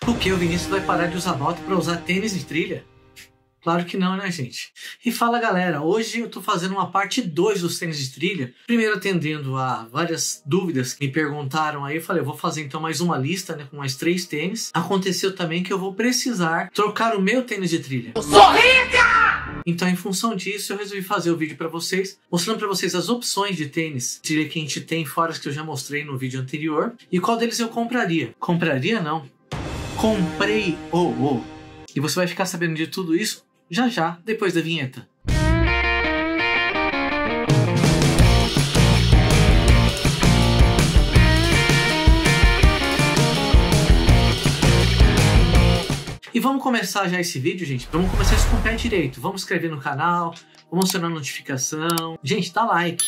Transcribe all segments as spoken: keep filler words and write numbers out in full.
O que? O Vinícius vai parar de usar bota para usar tênis de trilha? Claro que não, né, gente? E fala, galera, hoje eu tô fazendo uma parte dois dos tênis de trilha. Primeiro atendendo a várias dúvidas que me perguntaram aí, eu falei, eu vou fazer então mais uma lista, né, com mais três tênis. Aconteceu também que eu vou precisar trocar o meu tênis de trilha. Eu sou rica! Então, em função disso, eu resolvi fazer o vídeo para vocês, mostrando para vocês as opções de tênis de trilha que a gente tem, fora as que eu já mostrei no vídeo anterior, e qual deles eu compraria. Compraria, não. Comprei o oh, oh. E você vai ficar sabendo de tudo isso já já, depois da vinheta. E vamos começar já esse vídeo, gente. Vamos começar isso com o pé direito. Vamos inscrever no canal, vamos acionar a notificação. Gente, dá like.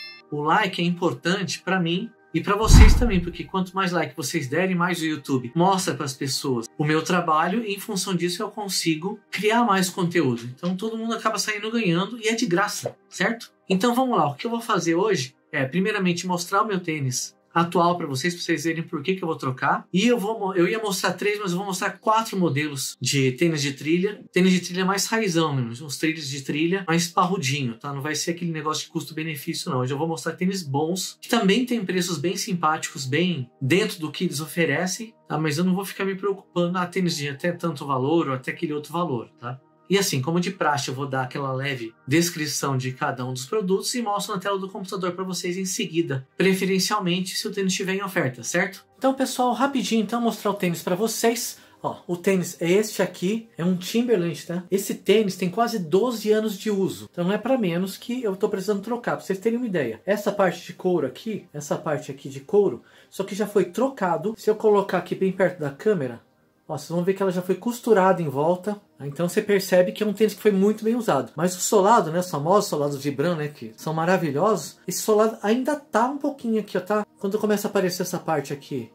O like é importante para mim e para vocês também, porque quanto mais like vocês derem, mais o YouTube mostra para as pessoas o meu trabalho e em função disso eu consigo criar mais conteúdo. Então todo mundo acaba saindo ganhando e é de graça, certo? Então vamos lá, o que eu vou fazer hoje é primeiramente mostrar o meu tênis atual para vocês, para vocês verem por que que eu vou trocar. E eu vou eu ia mostrar três, mas eu vou mostrar quatro modelos de tênis de trilha. Tênis de trilha mais raizão, mesmo, uns trilhos de trilha mais parrudinho, tá? Não vai ser aquele negócio de custo-benefício, não. Hoje eu vou mostrar tênis bons, que também tem preços bem simpáticos, bem dentro do que eles oferecem, tá? Mas eu não vou ficar me preocupando, ah, tênis de até tanto valor ou até aquele outro valor, tá? E assim, como de praxe, eu vou dar aquela leve descrição de cada um dos produtos e mostro na tela do computador para vocês em seguida, preferencialmente se o tênis estiver em oferta, certo? Então, pessoal, rapidinho, então, mostrar o tênis para vocês. Ó, o tênis é este aqui, é um Timberland, tá? Esse tênis tem quase doze anos de uso, então não é para menos que eu tô precisando trocar, para vocês terem uma ideia. Essa parte de couro aqui, essa parte aqui de couro, isso aqui já foi trocado. Se eu colocar aqui bem perto da câmera, ó, vocês vão ver que ela já foi costurada em volta. Então você percebe que é um tênis que foi muito bem usado. Mas o solado, né, os famosos solados Vibram, né, que são maravilhosos, esse solado ainda tá um pouquinho aqui, ó, tá? Quando começa a aparecer essa parte aqui,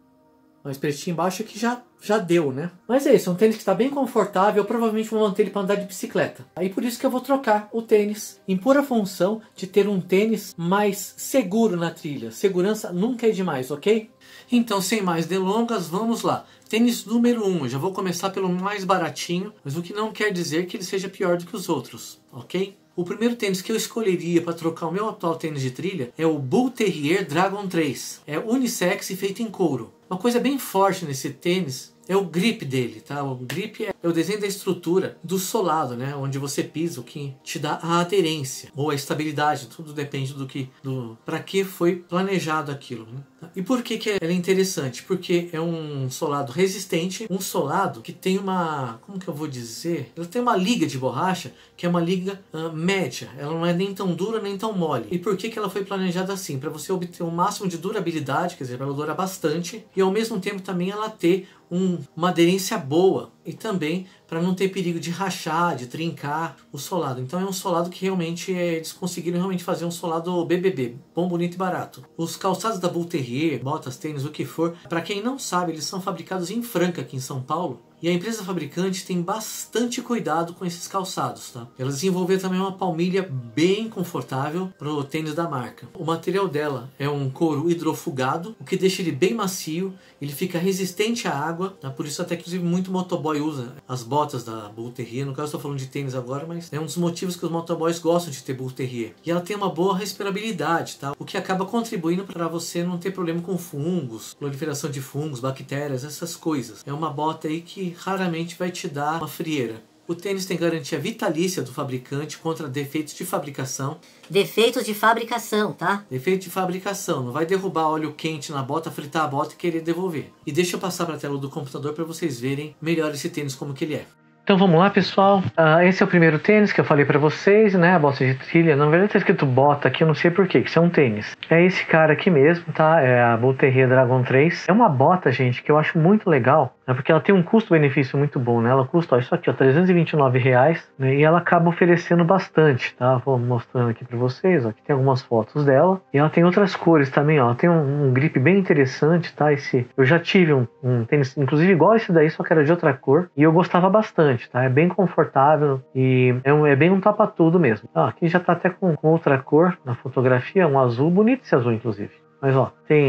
mais pretinho embaixo, que já, já deu, né? Mas é isso, é um tênis que está bem confortável. Eu provavelmente vou manter ele para andar de bicicleta. Aí por isso que eu vou trocar o tênis em pura função de ter um tênis mais seguro na trilha. Segurança nunca é demais, ok? Então, sem mais delongas, vamos lá. Tênis número um, eu já vou começar pelo mais baratinho, mas o que não quer dizer que ele seja pior do que os outros, ok? O primeiro tênis que eu escolheria para trocar o meu atual tênis de trilha é o Bull Terrier Dragon três. É unissex e feito em couro. Uma coisa bem forte nesse tênis é o grip dele, tá? O grip é o desenho da estrutura do solado, né? Onde você pisa, o que te dá a aderência ou a estabilidade. Tudo depende do que, do para que foi planejado aquilo, né? E por que que ela é interessante? Porque é um solado resistente, um solado que tem uma, como que eu vou dizer? Ela tem uma liga de borracha que é uma liga uh, média. Ela não é nem tão dura nem tão mole. E por que que ela foi planejada assim? Para você obter o máximo de durabilidade, quer dizer, para ela durar bastante e ao mesmo tempo também ela ter um, uma aderência boa e também para não ter perigo de rachar, de trincar o solado. Então é um solado que realmente é, eles conseguiram realmente fazer um solado B B B, bom, bonito e barato. Os calçados da Bull Terrier, botas, tênis, o que for, para quem não sabe, eles são fabricados em Franca, aqui em São Paulo. E a empresa fabricante tem bastante cuidado com esses calçados, tá? Ela desenvolveu também uma palmilha bem confortável para o tênis da marca. O material dela é um couro hidrofugado, o que deixa ele bem macio, ele fica resistente à água, tá? Por isso até que inclusive muito motoboy usa as botas da Bull Terrier. No caso estou falando de tênis agora, mas é um dos motivos que os motoboys gostam de ter Bull Terrier. E ela tem uma boa respirabilidade, tá? O que acaba contribuindo para você não ter problema com fungos, proliferação de fungos, bactérias, essas coisas. É uma bota aí que raramente vai te dar uma frieira. O tênis tem garantia vitalícia do fabricante contra defeitos de fabricação. Defeitos de fabricação, tá? Defeito de fabricação. Não vai derrubar óleo quente na bota, fritar a bota e querer devolver. E deixa eu passar para a tela do computador para vocês verem melhor esse tênis como que ele é. Então vamos lá, pessoal. Uh, esse é o primeiro tênis que eu falei pra vocês, né? A bota de trilha. Na verdade tá escrito bota aqui, eu não sei porquê, que isso é um tênis. É esse cara aqui mesmo, tá? É a Bull Terrier Dragon três. É uma bota, gente, que eu acho muito legal, né? Porque ela tem um custo-benefício muito bom, né? Ela custa, ó, isso aqui, ó, trezentos e vinte e nove reais, né? E ela acaba oferecendo bastante, tá? Vou mostrando aqui pra vocês, ó. Aqui tem algumas fotos dela. E ela tem outras cores também, ó. Tem um, um grip bem interessante, tá? Esse, eu já tive um, um tênis, inclusive igual esse daí, só que era de outra cor. E eu gostava bastante. Tá? É bem confortável e é, um, é bem um tapa-tudo mesmo. Ah, aqui já tá até com, com outra cor na fotografia, um azul, bonito esse azul inclusive. Mas ó, tem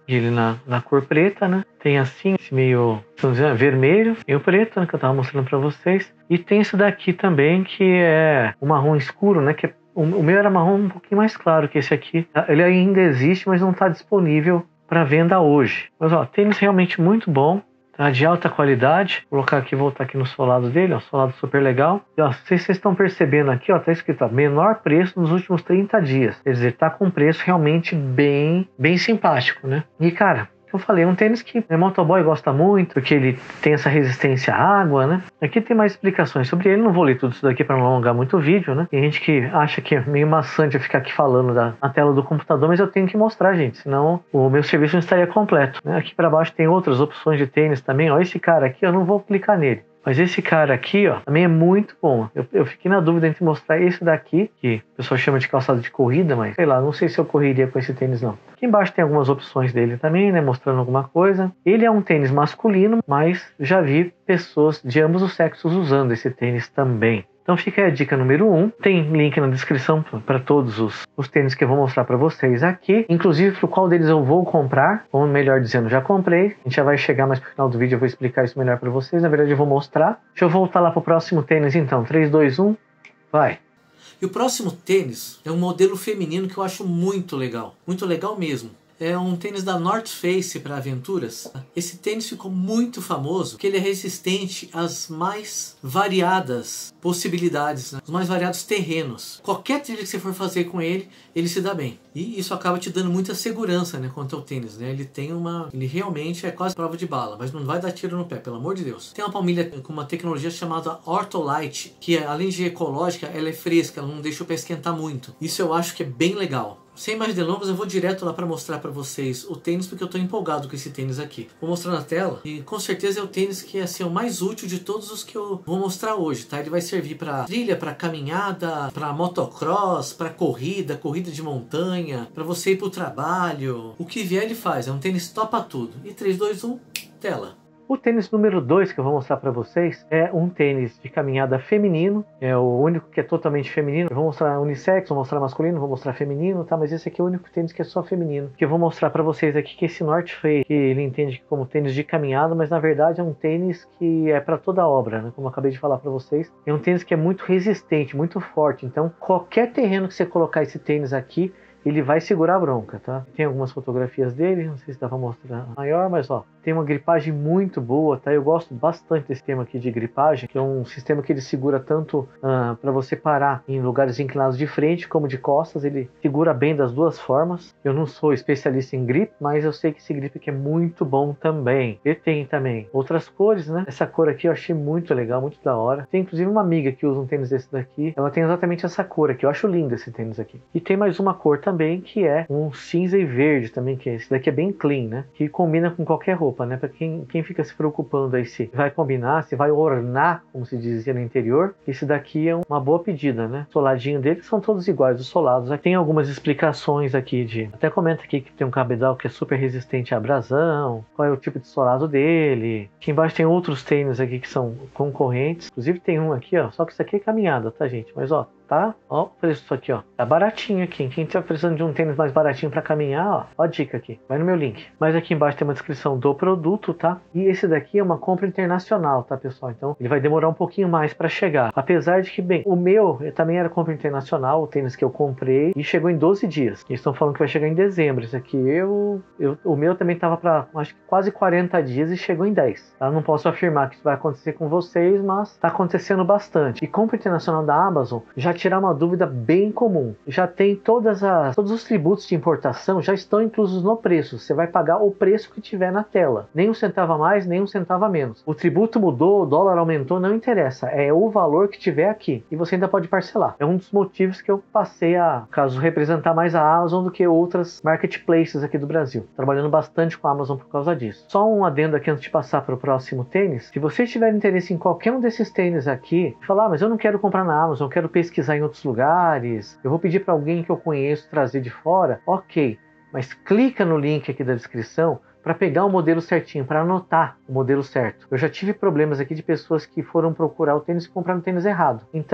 ele na, na cor preta, né? Tem assim, esse meio, vamos dizer, vermelho e o preto, né, que eu tava mostrando para vocês. E tem esse daqui também, que é o marrom escuro, né? Que é, o, o meu era marrom um pouquinho mais claro que esse aqui. Ele ainda existe, mas não está disponível para venda hoje. Mas ó, tênis realmente muito bom. Tá, de alta qualidade. Vou colocar aqui, voltar aqui no solado dele, ó, solado super legal. E ó, se vocês estão percebendo aqui, ó, tá escrito ó, menor preço nos últimos trinta dias. Quer dizer, tá com um preço realmente bem, bem simpático, né? E cara, eu falei, é um tênis que o motoboy gosta muito, porque ele tem essa resistência à água, né? Aqui tem mais explicações sobre ele, não vou ler tudo isso daqui para não alongar muito o vídeo, né? Tem gente que acha que é meio maçante eu ficar aqui falando da, na tela do computador, mas eu tenho que mostrar, gente, senão o meu serviço não estaria completo, né? Aqui para baixo tem outras opções de tênis também, ó, esse cara aqui eu não vou clicar nele. Mas esse cara aqui, ó, também é muito bom. Eu, eu fiquei na dúvida entre mostrar esse daqui, que o pessoal chama de calçado de corrida, mas sei lá, não sei se eu correria com esse tênis não. Aqui embaixo tem algumas opções dele também, né, mostrando alguma coisa. Ele é um tênis masculino, mas já vi pessoas de ambos os sexos usando esse tênis também. Então fica aí a dica número um. Tem link na descrição para todos os, os tênis que eu vou mostrar para vocês aqui. Inclusive para qual deles eu vou comprar. Ou melhor dizendo, já comprei. A gente já vai chegar mais pro final do vídeo, eu vou explicar isso melhor para vocês. Na verdade eu vou mostrar. Deixa eu voltar lá pro próximo tênis então. três, dois, um, vai! E o próximo tênis é um modelo feminino que eu acho muito legal. Muito legal mesmo. É um tênis da North Face para aventuras. Esse tênis ficou muito famoso porque ele é resistente às mais variadas possibilidades, né? Os mais variados terrenos. Qualquer trilha que você for fazer com ele, ele se dá bem. E isso acaba te dando muita segurança, né, quanto ao tênis, né? Ele tem uma... Ele realmente é quase prova de bala, mas não vai dar tiro no pé, pelo amor de Deus. Tem uma palmilha com uma tecnologia chamada Ortholite, que além de ecológica, ela é fresca, ela não deixa o pé esquentar muito. Isso eu acho que é bem legal. Sem mais delongas, eu vou direto lá para mostrar para vocês o tênis, porque eu estou empolgado com esse tênis aqui. Vou mostrar na tela e com certeza é o tênis que é assim, o mais útil de todos os que eu vou mostrar hoje, tá? Ele vai servir para trilha, para caminhada, para motocross, para corrida, corrida de montanha, para você ir para o trabalho. O que vier ele faz, é um tênis topa tudo. E três, dois, um, tela. O tênis número dois que eu vou mostrar para vocês é um tênis de caminhada feminino, é o único que é totalmente feminino. Eu vou mostrar unissex, vou mostrar masculino, vou mostrar feminino, tá? Mas esse aqui é o único tênis que é só feminino. Que eu vou mostrar para vocês aqui que esse North Face, que ele entende como tênis de caminhada, mas na verdade é um tênis que é para toda a obra, né? Como eu acabei de falar para vocês, é um tênis que é muito resistente, muito forte. Então qualquer terreno que você colocar esse tênis aqui, ele vai segurar a bronca, tá? Tem algumas fotografias dele, não sei se dá pra mostrar maior, mas ó, tem uma gripagem muito boa, tá? Eu gosto bastante desse sistema aqui de gripagem, que é um sistema que ele segura tanto uh, para você parar em lugares inclinados de frente como de costas, ele segura bem das duas formas. Eu não sou especialista em grip, mas eu sei que esse grip aqui é muito bom também. E tem também outras cores, né? Essa cor aqui eu achei muito legal, muito da hora. Tem inclusive uma amiga que usa um tênis desse daqui, ela tem exatamente essa cor aqui, eu acho lindo esse tênis aqui. E tem mais uma cor também, também, que é um cinza e verde também, que esse daqui é bem clean, né? Que combina com qualquer roupa, né? Para quem, quem fica se preocupando aí se vai combinar, se vai ornar, como se dizia no interior, esse daqui é uma boa pedida, né? O soladinho dele são todos iguais, os solados. Aqui tem algumas explicações aqui de... Até comenta aqui que tem um cabedal que é super resistente à abrasão, qual é o tipo de solado dele. Aqui embaixo tem outros tênis aqui que são concorrentes. Inclusive tem um aqui, ó, só que isso aqui é caminhada, tá, gente? Mas, ó, tá? Ó, o preço aqui, ó. Tá baratinho aqui. Quem tá precisando de um tênis mais baratinho pra caminhar, ó, ó a dica aqui. Vai no meu link. Mas aqui embaixo tem uma descrição do produto, tá? E esse daqui é uma compra internacional, tá, pessoal? Então, ele vai demorar um pouquinho mais pra chegar. Apesar de que, bem, o meu também era compra internacional, o tênis que eu comprei, e chegou em doze dias. Eles estão falando que vai chegar em dezembro. Esse aqui, eu, eu o meu também tava pra, acho que quase quarenta dias e chegou em dez. Tá? Não posso afirmar que isso vai acontecer com vocês, mas tá acontecendo bastante. E compra internacional da Amazon já tirar uma dúvida bem comum. Já tem todas as, todos os tributos de importação já estão inclusos no preço. Você vai pagar o preço que tiver na tela. Nem um centavo a mais, nem um centavo a menos. O tributo mudou, o dólar aumentou, não interessa. É o valor que tiver aqui. E você ainda pode parcelar. É um dos motivos que eu passei a, caso representar mais a Amazon do que outras marketplaces aqui do Brasil. Trabalhando bastante com a Amazon por causa disso. Só um adendo aqui antes de passar para o próximo tênis. Se você tiver interesse em qualquer um desses tênis aqui, falar, ah, mas eu não quero comprar na Amazon, eu quero pesquisar em outros lugares, eu vou pedir para alguém que eu conheço trazer de fora, ok, mas clica no link aqui da descrição para pegar o modelo certinho, para anotar o modelo certo. Eu já tive problemas aqui de pessoas que foram procurar o tênis e compraram o tênis errado. Então,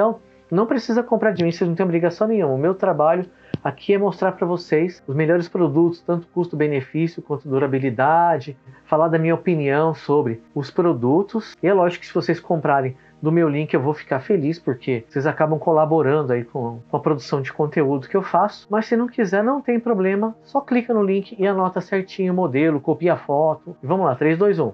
não precisa comprar de mim, vocês não têm obrigação nenhuma. O meu trabalho aqui é mostrar para vocês os melhores produtos, tanto custo-benefício quanto durabilidade, falar da minha opinião sobre os produtos. E é lógico que se vocês comprarem do meu link eu vou ficar feliz, porque vocês acabam colaborando aí com, com a produção de conteúdo que eu faço. Mas se não quiser, não tem problema, só clica no link e anota certinho o modelo, copia a foto. E vamos lá, três, dois, um.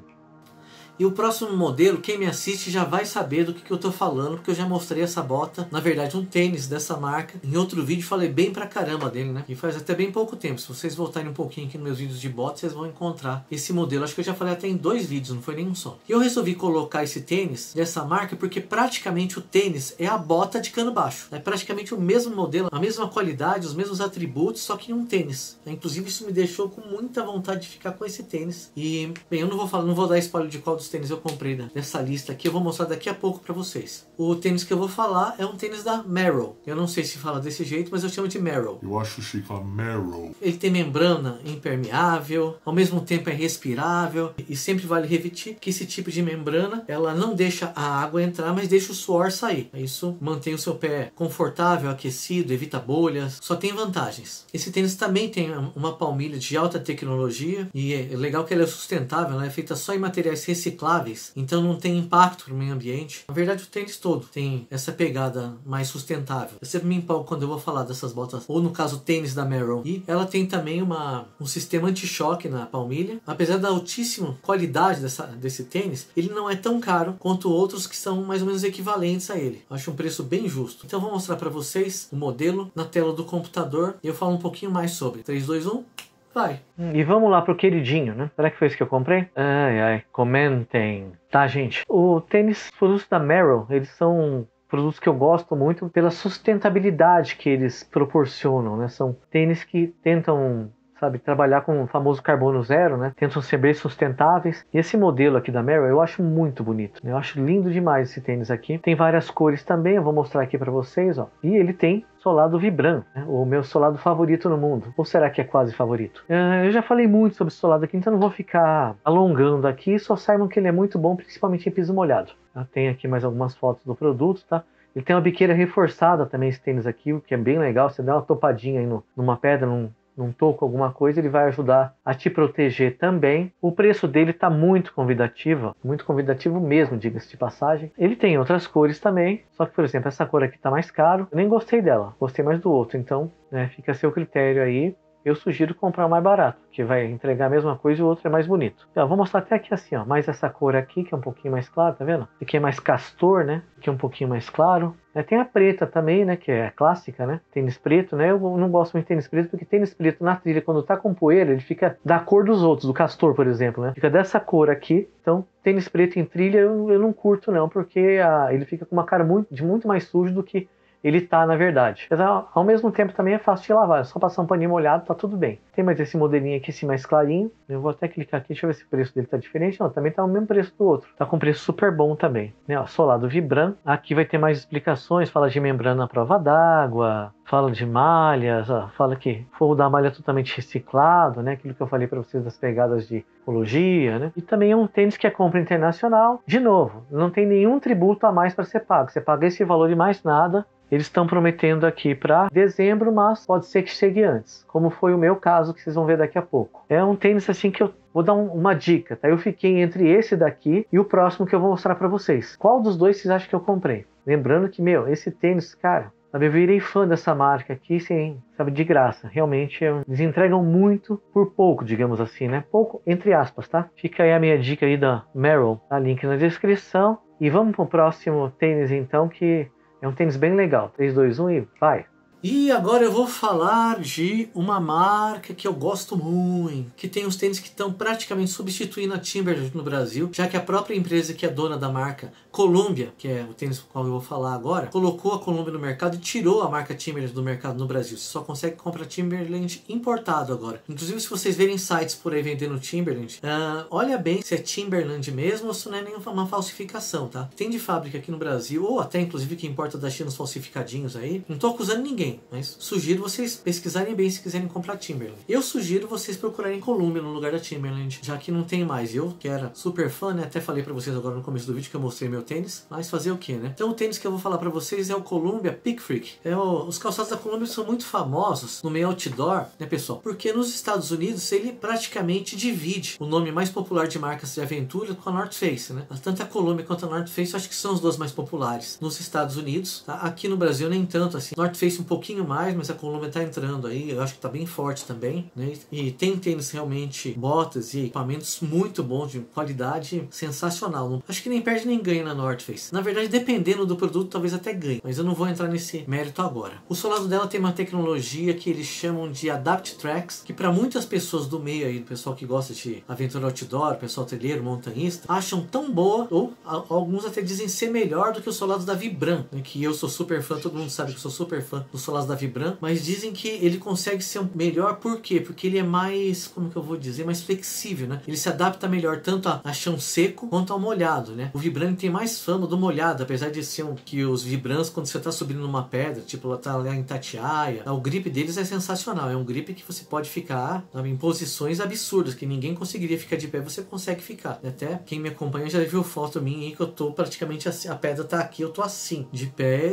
E o próximo modelo, quem me assiste já vai saber do que, que eu tô falando, porque eu já mostrei essa bota, na verdade um tênis dessa marca. Em outro vídeo falei bem pra caramba dele, né? E faz até bem pouco tempo. Se vocês voltarem um pouquinho aqui nos meus vídeos de bota, vocês vão encontrar esse modelo. Acho que eu já falei até em dois vídeos, não foi nenhum só. E eu resolvi colocar esse tênis dessa marca porque praticamente o tênis é a bota de cano baixo. É praticamente o mesmo modelo, a mesma qualidade, os mesmos atributos, só que em um tênis. Inclusive isso me deixou com muita vontade de ficar com esse tênis. E, bem, eu não vou falar, não vou dar spoiler de qual dos tênis eu comprei nessa lista aqui, eu vou mostrar daqui a pouco para vocês. O tênis que eu vou falar é um tênis da Merrell. Eu não sei se fala desse jeito, mas eu chamo de Merrell. Eu acho chique falar Merrell. Ele tem membrana impermeável, ao mesmo tempo é respirável, e sempre vale repetir que esse tipo de membrana, ela não deixa a água entrar, mas deixa o suor sair. Isso mantém o seu pé confortável, aquecido, evita bolhas, só tem vantagens. Esse tênis também tem uma palmilha de alta tecnologia, e é legal que ela é sustentável, ela é feita só em materiais recicláveis, então não tem impacto no meio ambiente. Na verdade o tênis todo tem essa pegada mais sustentável. Eu sempre me empolgo quando eu vou falar dessas botas, ou no caso o tênis da Merrell. E ela tem também uma, um sistema anti-choque na palmilha. Apesar da altíssima qualidade dessa, desse tênis, ele não é tão caro quanto outros que são mais ou menos equivalentes a ele. Acho um preço bem justo. Então eu vou mostrar para vocês o modelo na tela do computador e eu falo um pouquinho mais sobre. três, dois, um... Vai. E vamos lá pro queridinho, né? Será que foi isso que eu comprei? Ai, ai, comentem. Tá, gente? O tênis, os produtos da Merrell, eles são produtos que eu gosto muito pela sustentabilidade que eles proporcionam, né? São tênis que tentam, sabe, trabalhar com o famoso carbono zero, né? Tentam ser bem sustentáveis. E esse modelo aqui da Merrell eu acho muito bonito, né? Eu acho lindo demais esse tênis aqui. Tem várias cores também, eu vou mostrar aqui pra vocês, ó. E ele tem solado Vibram, né? O meu solado favorito no mundo. Ou será que é quase favorito? Uh, eu já falei muito sobre esse solado aqui, então não vou ficar alongando aqui. Só saibam que ele é muito bom, principalmente em piso molhado. Tá? Tem aqui mais algumas fotos do produto, tá? Ele tem uma biqueira reforçada também, esse tênis aqui, o que é bem legal. Você dá uma topadinha aí no, numa pedra, num num toco, alguma coisa, ele vai ajudar a te proteger também. O preço dele está muito convidativo, muito convidativo mesmo, diga-se de passagem. Ele tem outras cores também, só que, por exemplo, essa cor aqui está mais caro. Eu nem gostei dela, gostei mais do outro, então, né, fica a seu critério aí. Eu sugiro comprar o mais barato, que vai entregar a mesma coisa e o outro é mais bonito. Então, vou mostrar até aqui assim, ó, mais essa cor aqui, que é um pouquinho mais claro, tá vendo? Aqui é mais castor, né? Aqui é um pouquinho mais claro. É, tem a preta também, né? Que é a clássica, né? Tênis preto, né? Eu não gosto muito de tênis preto, porque tênis preto na trilha, quando tá com poeira, ele fica da cor dos outros, do castor, por exemplo, né? Fica dessa cor aqui. Então, tênis preto em trilha eu, eu não curto não, porque a, ele fica com uma cara muito, de muito mais sujo do que ele tá, na verdade. Mas ao mesmo tempo também é fácil de lavar, é só passar um paninho molhado, tá tudo bem. Tem mais esse modelinho aqui, esse mais clarinho. Eu vou até clicar aqui, deixa eu ver se o preço dele tá diferente. Não, também tá o mesmo preço do outro. Tá com preço super bom também. Né, ó, solado Vibram. Aqui vai ter mais explicações, fala de membrana à prova d'água, fala de malhas, ó, fala que forro da malha é totalmente reciclado, né? Aquilo que eu falei para vocês das pegadas de ecologia, né? E também é um tênis que é compra internacional. De novo, não tem nenhum tributo a mais para ser pago. Você paga esse valor e mais nada. Eles estão prometendo aqui para dezembro, mas pode ser que chegue antes, como foi o meu caso, que vocês vão ver daqui a pouco. É um tênis assim que eu vou dar um, uma dica, tá? Eu fiquei entre esse daqui e o próximo que eu vou mostrar para vocês. Qual dos dois vocês acham que eu comprei? Lembrando que, meu, esse tênis, cara, sabe, eu virei fã dessa marca aqui, sem, sabe, de graça. Realmente, eles entregam muito por pouco, digamos assim, né? Pouco, entre aspas, tá? Fica aí a minha dica aí da Merrell, tá? Link na descrição. E vamos pro próximo tênis, então, que é um tênis bem legal. três, dois, um e vai! E agora eu vou falar de uma marca que eu gosto muito, que tem os tênis que estão praticamente substituindo a Timberland no Brasil, já que a própria empresa que é dona da marca, Columbia, que é o tênis com o qual eu vou falar agora, colocou a Columbia no mercado e tirou a marca Timberland do mercado no Brasil. Você só consegue comprar Timberland importado agora. Inclusive, se vocês verem sites por aí vendendo Timberland, uh, olha bem se é Timberland mesmo ou se não é nenhuma falsificação, tá? Tem de fábrica aqui no Brasil, ou até inclusive que importa da China os falsificadinhos aí. Não tô acusando ninguém. tem, mas sugiro vocês pesquisarem bem se quiserem comprar Timberland. Eu sugiro vocês procurarem Columbia no lugar da Timberland, já que não tem mais. Eu, que era super fã, né, até falei pra vocês agora no começo do vídeo que eu mostrei meu tênis, mas fazer o que, né? Então o tênis que eu vou falar pra vocês é o Columbia Peak Freak. É o, os calçados da Columbia são muito famosos no meio outdoor, né, pessoal? Porque nos Estados Unidos ele praticamente divide o nome mais popular de marcas de aventura com a North Face, né? Tanto a Columbia quanto a North Face eu acho que são as duas mais populares nos Estados Unidos, tá? Aqui no Brasil nem tanto assim. North Face um pouquinho mais, mas a Columbia tá entrando aí, eu acho que tá bem forte também, né? E tem tênis realmente, botas e equipamentos muito bons, de qualidade sensacional. Acho que nem perde nem ganha na North Face. Na verdade, dependendo do produto, talvez até ganhe, mas eu não vou entrar nesse mérito agora. O solado dela tem uma tecnologia que eles chamam de Adapt Tracks, que para muitas pessoas do meio aí, do pessoal que gosta de aventura outdoor, pessoal trilheiro, montanhista, acham tão boa, ou a, alguns até dizem ser melhor do que os solados da Vibram, né, que eu sou super fã, todo mundo sabe que eu sou super fã dos solados da Vibram, mas dizem que ele consegue ser um melhor, por quê? Porque ele é mais, como que eu vou dizer, mais flexível, né? Ele se adapta melhor tanto a, a chão seco quanto ao molhado, né? O Vibram tem mais fama do molhado, apesar de ser um, que os Vibrams, quando você está subindo numa pedra, tipo ela tá lá em Itatiaia, o grip deles é sensacional, é um grip que você pode ficar, sabe, em posições absurdas, que ninguém conseguiria ficar de pé, você consegue ficar. Até quem me acompanha já viu foto minha aí que eu tô praticamente assim, a pedra tá aqui, eu tô assim, de pé,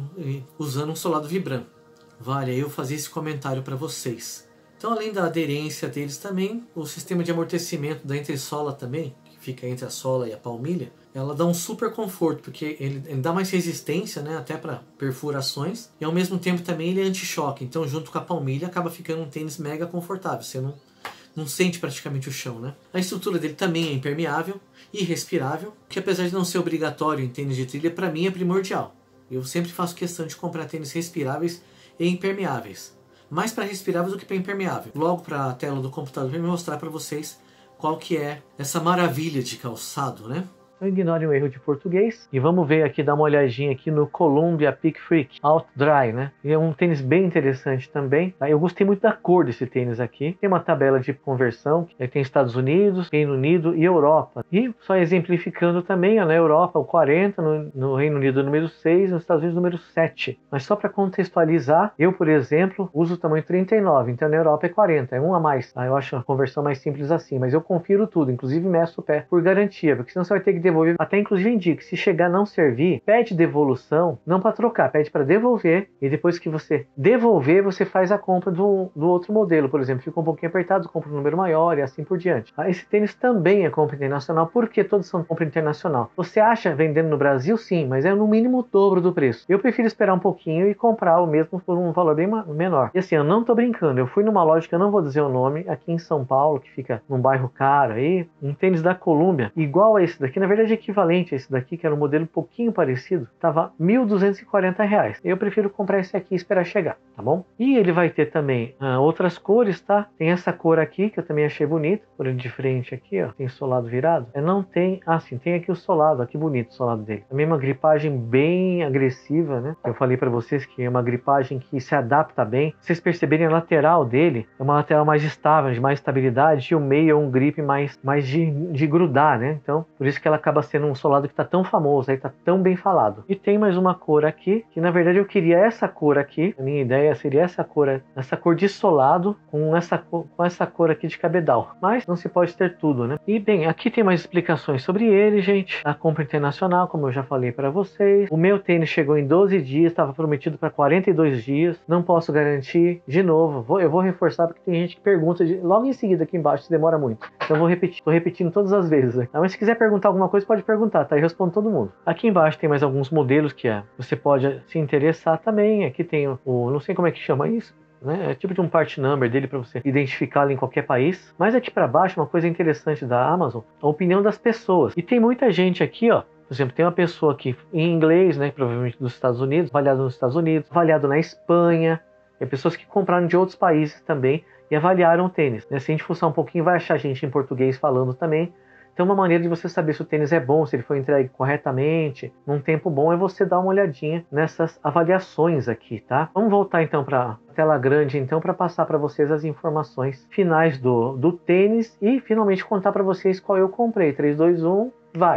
usando um solado Vibram. Vale aí eu fazer esse comentário para vocês. Então, além da aderência deles também, o sistema de amortecimento da entressola também, que fica entre a sola e a palmilha, ela dá um super conforto, porque ele, ele dá mais resistência, né, até para perfurações, e ao mesmo tempo também ele é anti-choque, então junto com a palmilha acaba ficando um tênis mega confortável, você não, não sente praticamente o chão, né? A estrutura dele também é impermeável e respirável, que apesar de não ser obrigatório em tênis de trilha, para mim é primordial. Eu sempre faço questão de comprar tênis respiráveis e impermeáveis. Mais para respirável do que para impermeável. Logo para a tela do computador para mostrar para vocês qual que é essa maravilha de calçado, né? Então ignore o erro de português e vamos ver aqui, dar uma olhadinha aqui no Columbia Peak Freak Out Dry, né? E é um tênis bem interessante também, tá? Eu gostei muito da cor desse tênis aqui. Tem uma tabela de conversão, que tem Estados Unidos, Reino Unido e Europa. E só exemplificando também, ó, na Europa o quarenta, no, no Reino Unido o número seis, nos Estados Unidos o número sete. Mas só para contextualizar, eu, por exemplo, uso o tamanho trinta e nove, então na Europa é quarenta, é um a mais. Tá? Eu acho a conversão mais simples assim, mas eu confiro tudo, inclusive meço o pé por garantia, porque senão você vai ter que devolver. Até inclusive indico, se chegar a não servir, pede devolução, não para trocar, pede para devolver, e depois que você devolver, você faz a compra do, do outro modelo, por exemplo, fica um pouquinho apertado, compra um número maior e assim por diante. Esse tênis também é compra internacional, porque todos são compra internacional. Você acha vendendo no Brasil? Sim, mas é no mínimo o dobro do preço. Eu prefiro esperar um pouquinho e comprar o mesmo por um valor bem menor. E assim, eu não tô brincando, eu fui numa loja que eu não vou dizer o nome, aqui em São Paulo, que fica num bairro caro aí, um tênis da Columbia, igual a esse daqui, na verdade é equivalente a esse daqui, que era um modelo um pouquinho parecido, tava mil duzentos e quarenta reais. Eu prefiro comprar esse aqui e esperar chegar, tá bom? E ele vai ter também ah, outras cores, tá? Tem essa cor aqui, que eu também achei bonita, cor de frente aqui, ó, tem solado virado. É, não tem, ah sim, tem aqui o solado, ó, que bonito o solado dele. Também uma gripagem bem agressiva, né? Eu falei pra vocês que é uma gripagem que se adapta bem. Se vocês perceberem, a lateral dele é uma lateral mais estável, de mais estabilidade, e o meio é um grip mais, mais de, de grudar, né? Então, por isso que ela acaba sendo um solado que tá tão famoso, aí tá tão bem falado. E tem mais uma cor aqui, que na verdade eu queria essa cor aqui, a minha ideia seria essa cor, essa cor de solado com essa cor, com essa cor aqui de cabedal. Mas não se pode ter tudo, né? E bem, aqui tem mais explicações sobre ele, gente. A compra internacional, como eu já falei para vocês. O meu tênis chegou em doze dias, estava prometido para quarenta e dois dias. Não posso garantir. De novo, vou, eu vou reforçar porque tem gente que pergunta de, logo em seguida aqui embaixo se demora muito. Então eu vou repetir, tô repetindo todas as vezes, né? Mas se quiser perguntar alguma coisa, pode perguntar, tá? Eu respondo todo mundo. Aqui embaixo tem mais alguns modelos que é, você pode se interessar também. Aqui tem o, o não sei como é que chama isso, né? É tipo de um part number dele para você identificá-lo em qualquer país. Mas aqui para baixo, uma coisa interessante da Amazon, a opinião das pessoas. E tem muita gente aqui, ó. Por exemplo, tem uma pessoa aqui em inglês, né? Provavelmente dos Estados Unidos, avaliado nos Estados Unidos, avaliado na Espanha. Tem pessoas que compraram de outros países também e avaliaram o tênis, né? Se a gente fuçar um pouquinho, vai achar gente em português falando também. Então uma maneira de você saber se o tênis é bom, se ele foi entregue corretamente, num tempo bom, é você dar uma olhadinha nessas avaliações aqui, tá? Vamos voltar então para a tela grande então para passar para vocês as informações finais do, do tênis e finalmente contar para vocês qual eu comprei. três, dois, um, vai!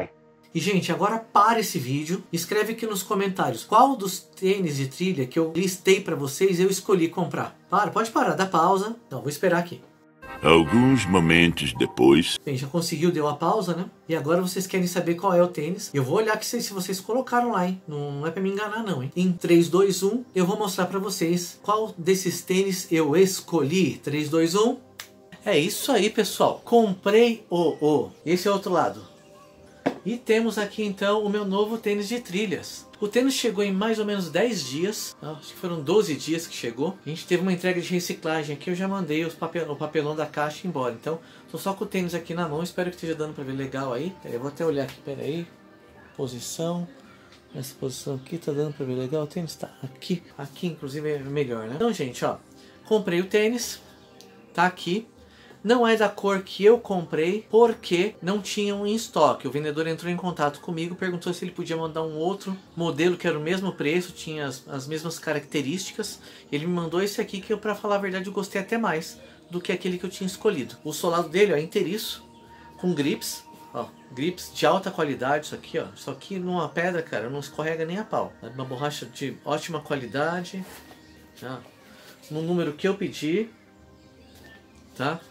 E gente, agora para esse vídeo, escreve aqui nos comentários qual dos tênis de trilha que eu listei para vocês eu escolhi comprar. Para, pode parar, dá pausa. Não, vou esperar aqui. Alguns momentos depois... Bem, já conseguiu, deu a pausa, né? E agora vocês querem saber qual é o tênis. Eu vou olhar que se vocês colocaram lá, hein? Não é pra me enganar não, hein? Em três, dois, um, eu vou mostrar pra vocês qual desses tênis eu escolhi. três, dois, um. É isso aí, pessoal. Comprei o o. Esse é o outro lado. E temos aqui então o meu novo tênis de trilhas. O tênis chegou em mais ou menos dez dias, acho que foram doze dias que chegou. A gente teve uma entrega de reciclagem aqui, eu já mandei os papel, o papelão da caixa embora. Então, tô só com o tênis aqui na mão, espero que esteja dando para ver legal aí. Eu vou até olhar aqui, pera aí. Posição. Essa posição aqui tá dando para ver legal. O tênis tá aqui, aqui inclusive é melhor, né? Então, gente, ó, comprei o tênis, tá aqui. Não é da cor que eu comprei, porque não tinham em estoque. O vendedor entrou em contato comigo, perguntou se ele podia mandar um outro modelo que era o mesmo preço, tinha as, as mesmas características. Ele me mandou esse aqui que eu, pra falar a verdade, eu gostei até mais do que aquele que eu tinha escolhido. O solado dele ó, é inteiriço, com grips, ó, grips de alta qualidade. Isso aqui, ó, isso aqui numa pedra, cara, não escorrega nem a pau. É uma borracha de ótima qualidade, ó, no número que eu pedi, tá?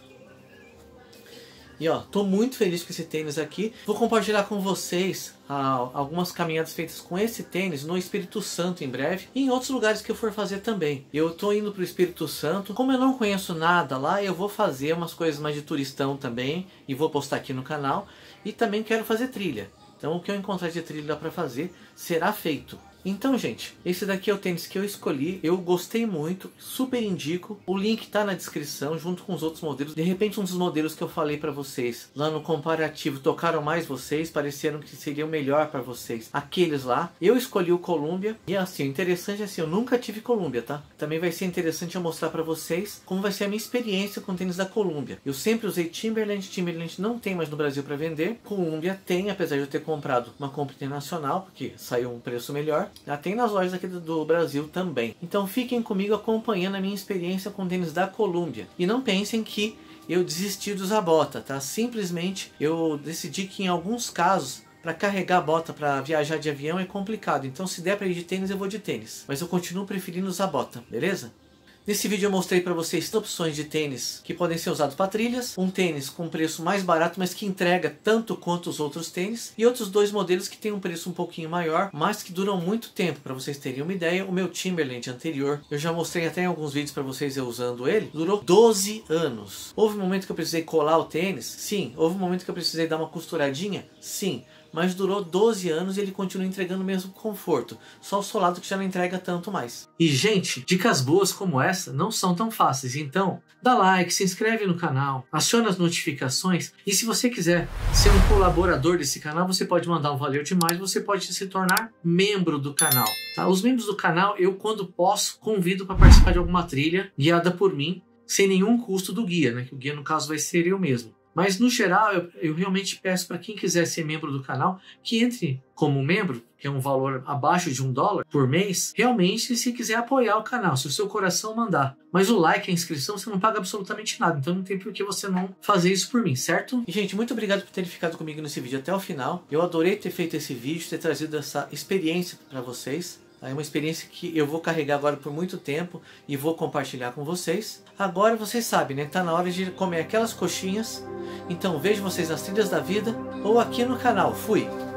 E ó, tô muito feliz com esse tênis aqui. Vou compartilhar com vocês ah, algumas caminhadas feitas com esse tênis no Espírito Santo em breve. E em outros lugares que eu for fazer também. Eu tô indo pro Espírito Santo. Como eu não conheço nada lá, eu vou fazer umas coisas mais de turistão também. E vou postar aqui no canal. E também quero fazer trilha. Então o que eu encontrar de trilha para fazer será feito. Então, gente, esse daqui é o tênis que eu escolhi, eu gostei muito, super indico, o link tá na descrição junto com os outros modelos. De repente um dos modelos que eu falei pra vocês lá no comparativo tocaram mais vocês, pareceram que seria o melhor pra vocês, aqueles lá. Eu escolhi o Columbia e assim, o interessante é assim, eu nunca tive Columbia, tá? Também vai ser interessante eu mostrar pra vocês como vai ser a minha experiência com o tênis da Columbia. Eu sempre usei Timberland, Timberland não tem mais no Brasil pra vender, Columbia tem, apesar de eu ter comprado uma compra internacional, porque saiu um preço melhor. Já tem nas lojas aqui do, do Brasil também. Então fiquem comigo acompanhando a minha experiência com tênis da Columbia. E não pensem que eu desisti de usar bota, tá? Simplesmente eu decidi que em alguns casos, para carregar a bota para viajar de avião é complicado. Então se der para ir de tênis, eu vou de tênis. Mas eu continuo preferindo usar bota, beleza? Nesse vídeo eu mostrei para vocês opções de tênis que podem ser usados para trilhas, um tênis com preço mais barato, mas que entrega tanto quanto os outros tênis, e outros dois modelos que tem um preço um pouquinho maior, mas que duram muito tempo. Para vocês terem uma ideia, o meu Timberland anterior, eu já mostrei até em alguns vídeos para vocês eu usando ele, durou doze anos. Houve um momento que eu precisei colar o tênis? Sim. Houve um momento que eu precisei dar uma costuradinha? Sim. Mas durou doze anos e ele continua entregando o mesmo conforto. Só o solado que já não entrega tanto mais. E gente, dicas boas como essa não são tão fáceis. Então, dá like, se inscreve no canal, aciona as notificações. E se você quiser ser um colaborador desse canal, você pode mandar um valeu demais, você pode se tornar membro do canal. Tá? Os membros do canal, eu quando posso, convido para participar de alguma trilha guiada por mim, sem nenhum custo do guia, né? Que o guia no caso vai ser eu mesmo. Mas no geral eu, eu realmente peço para quem quiser ser membro do canal que entre como membro, que é um valor abaixo de um dólar por mês, realmente se quiser apoiar o canal, se o seu coração mandar. Mas o like, a inscrição, você não paga absolutamente nada, então não tem por que você não fazer isso por mim, certo? E gente, muito obrigado por terem ficado comigo nesse vídeo até o final. Eu adorei ter feito esse vídeo, ter trazido essa experiência para vocês. É uma experiência que eu vou carregar agora por muito tempo e vou compartilhar com vocês. Agora vocês sabem, né? Tá na hora de comer aquelas coxinhas. Então vejo vocês nas trilhas da vida ou aqui no canal. Fui!